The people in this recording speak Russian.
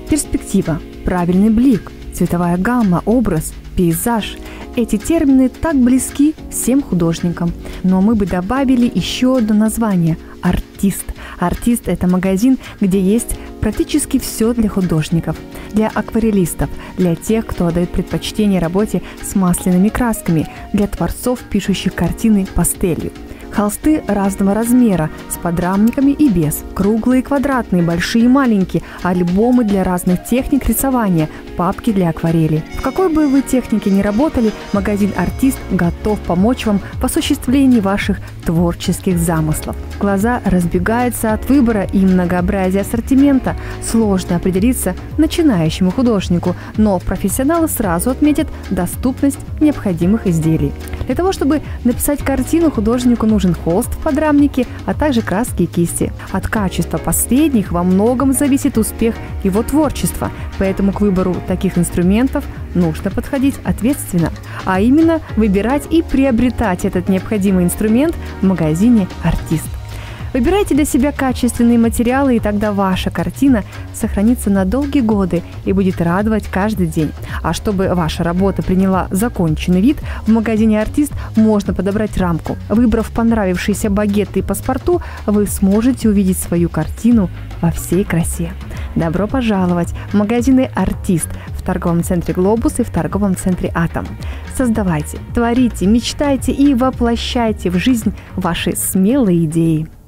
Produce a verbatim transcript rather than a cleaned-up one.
Перспектива, правильный блик, цветовая гамма, образ, пейзаж. Эти термины так близки всем художникам. Но мы бы добавили еще одно название – артист. Артист – это магазин, где есть практически все для художников, для акварелистов, для тех, кто отдает предпочтение работе с масляными красками, для творцов, пишущих картины пастелью. Холсты разного размера, с подрамниками и без, круглые и квадратные, большие и маленькие, альбомы для разных техник рисования, папки для акварели. В какой бы вы технике ни работали, магазин «Артист» готов помочь вам в осуществлении ваших творческих замыслов. Глаза разбегаются от выбора и многообразия ассортимента. Сложно определиться начинающему художнику, но профессионалы сразу отметят доступность необходимых изделий. Для того, чтобы написать картину, художнику нужен холст в подрамнике, а также краски и кисти. От качества последних во многом зависит успех его творчества, поэтому к выбору таких инструментов нужно подходить ответственно, а именно выбирать и приобретать этот необходимый инструмент в магазине «Артист». Выбирайте для себя качественные материалы, и тогда ваша картина сохранится на долгие годы и будет радовать каждый день. А чтобы ваша работа приняла законченный вид, в магазине «Артист» можно подобрать рамку. Выбрав понравившиеся багеты и паспорту, вы сможете увидеть свою картину во всей красе. Добро пожаловать в магазины «Артист» в торговом центре «Глобус» и в торговом центре «Атом». Создавайте, творите, мечтайте и воплощайте в жизнь ваши смелые идеи.